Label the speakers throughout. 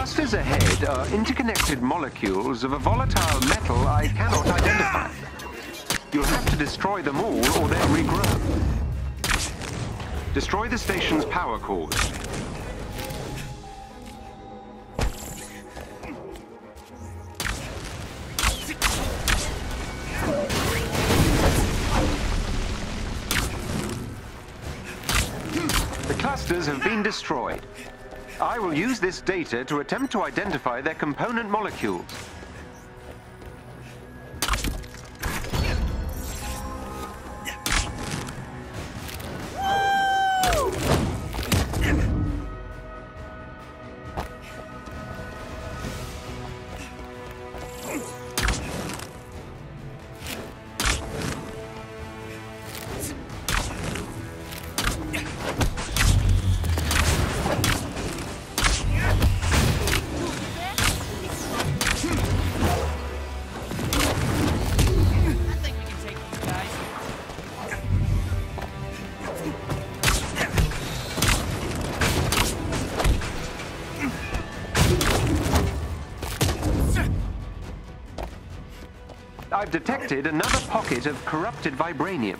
Speaker 1: clusters ahead are interconnected molecules of a volatile metal I cannot identify. You'll have to destroy them all or they'll regrow. Destroy the station's power cores. The clusters have been destroyed. I will use this data to attempt to identify their component molecules. I've detected another pocket of corrupted vibranium.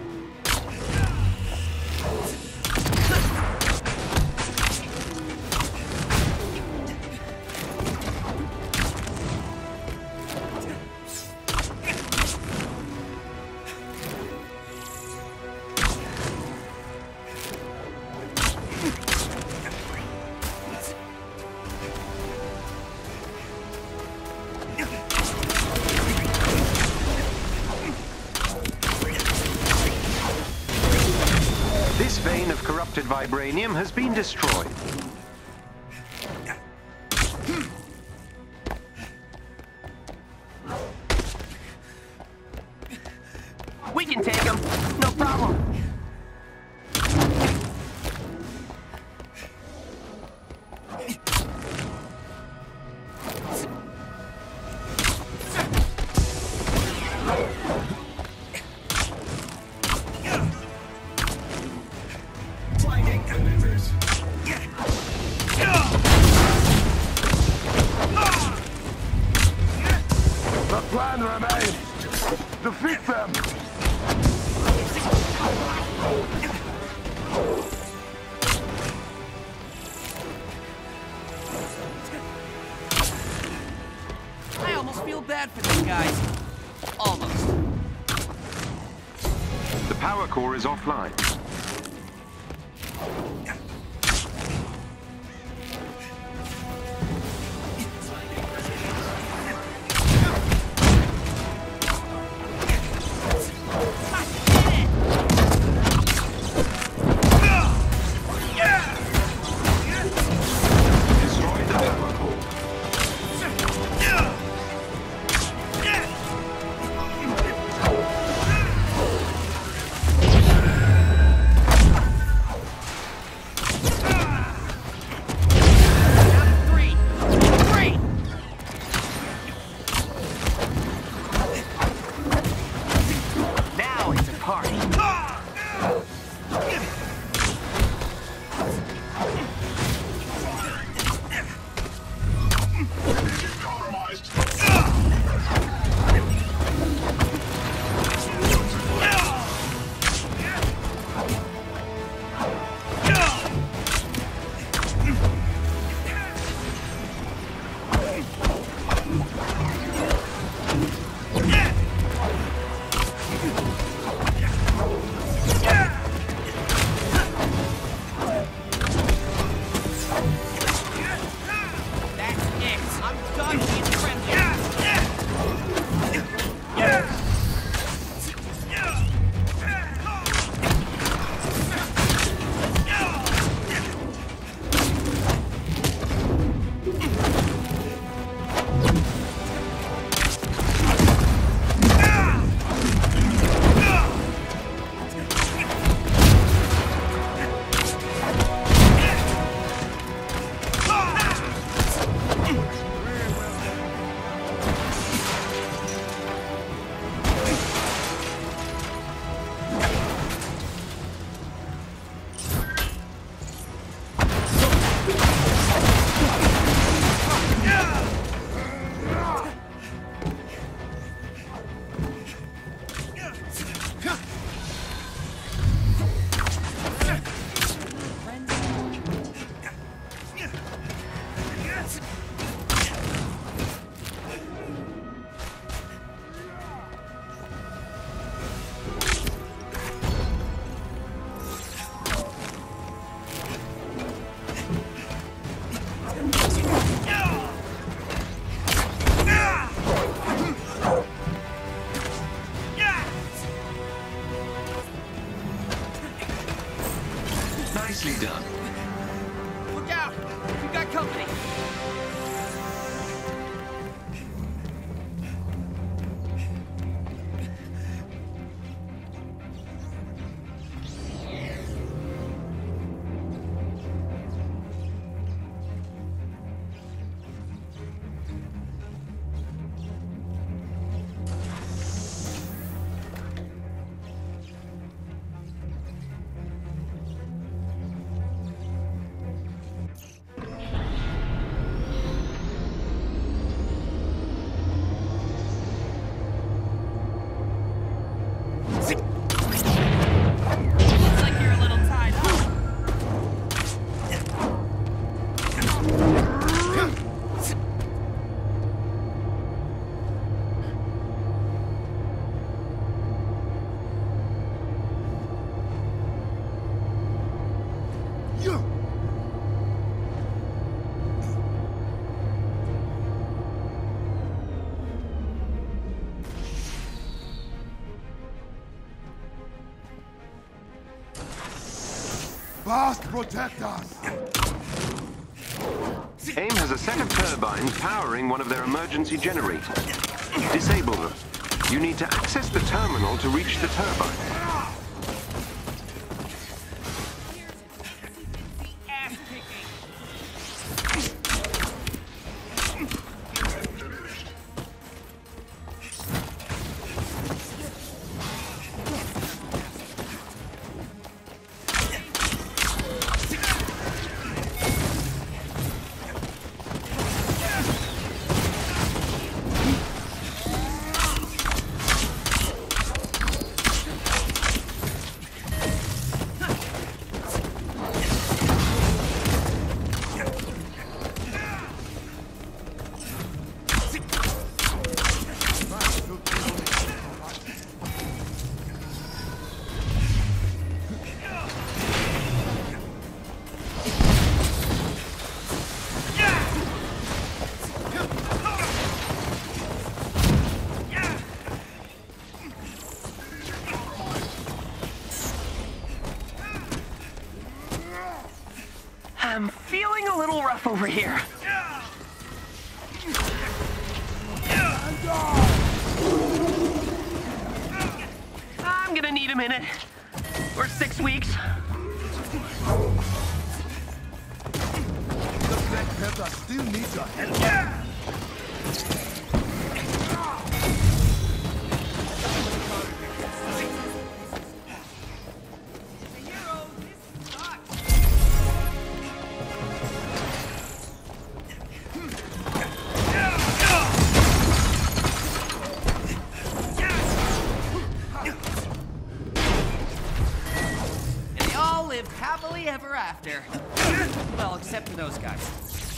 Speaker 1: This vein of corrupted vibranium has been destroyed.
Speaker 2: We can take him, no problem.
Speaker 3: The plan remains. Defeat them.
Speaker 2: I almost feel bad for these guys. Almost.
Speaker 1: The power core is offline. Destroy the power core.
Speaker 3: Fast protect us!
Speaker 1: AIM has a set of turbines powering one of their emergency generators. Disable them. You need to access the terminal to reach the turbine.
Speaker 2: I'm feeling a little rough over here. I'm gonna need a minute. Or 6 weeks.
Speaker 3: The Black Panther still needs your help.
Speaker 2: Lived happily ever after. Well, except for those guys.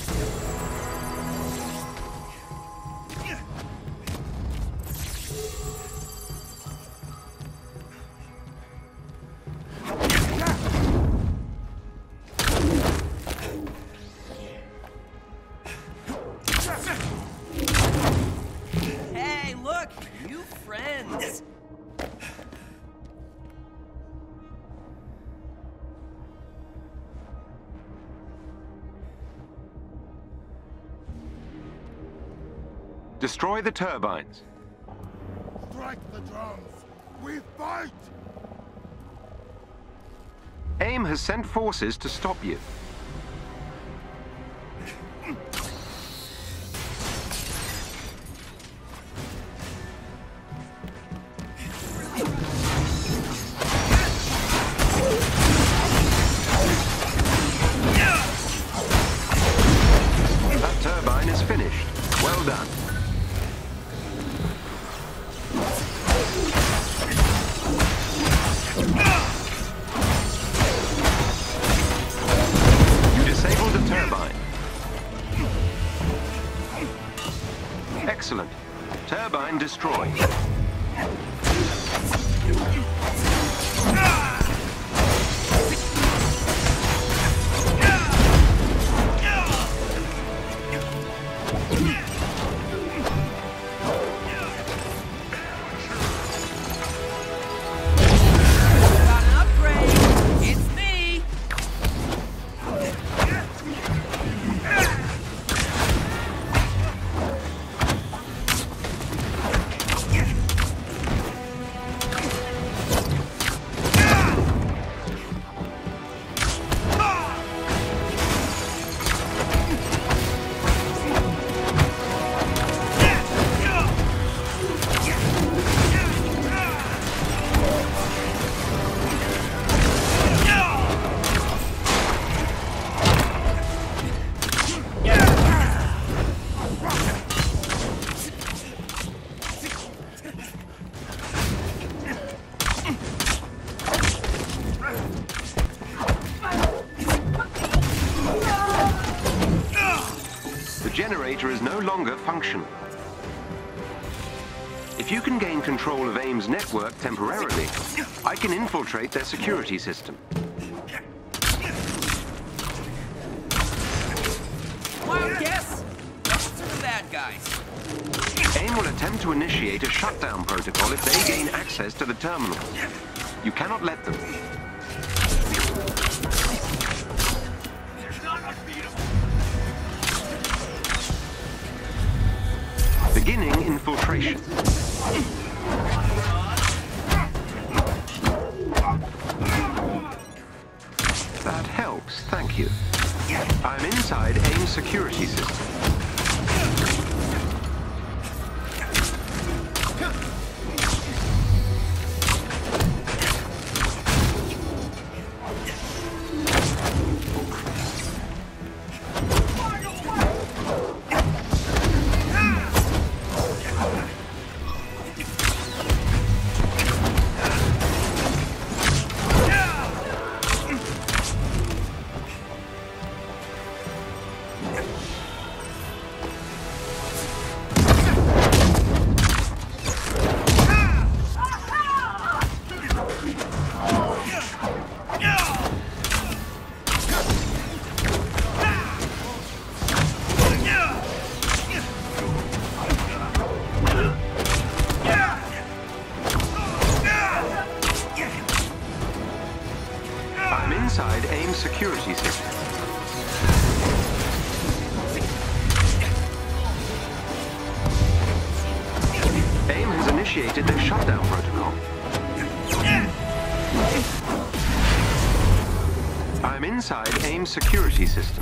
Speaker 2: Hey, look! New friends!
Speaker 1: Destroy the turbines.
Speaker 3: Strike the drums! We fight!
Speaker 1: AIM has sent forces to stop you. That turbine is finished. Well done. Excellent. Turbine destroyed.
Speaker 2: Got an upgrade. It's me.
Speaker 1: The generator is no longer functional. If you can gain control of AIM's network temporarily, I can infiltrate their security system.
Speaker 2: Wild guess? Those are the bad guys.
Speaker 1: AIM will attempt to initiate a shutdown protocol if they gain access to the terminal. You cannot let them. Beginning infiltration. That helps, thank you. I'm inside AIM security system. Inside AIM security system. AIM has initiated their shutdown protocol. I'm inside AIM security system.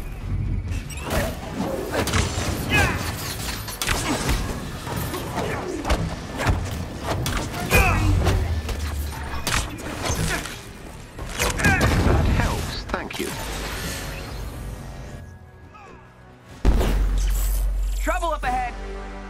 Speaker 2: Trouble up ahead.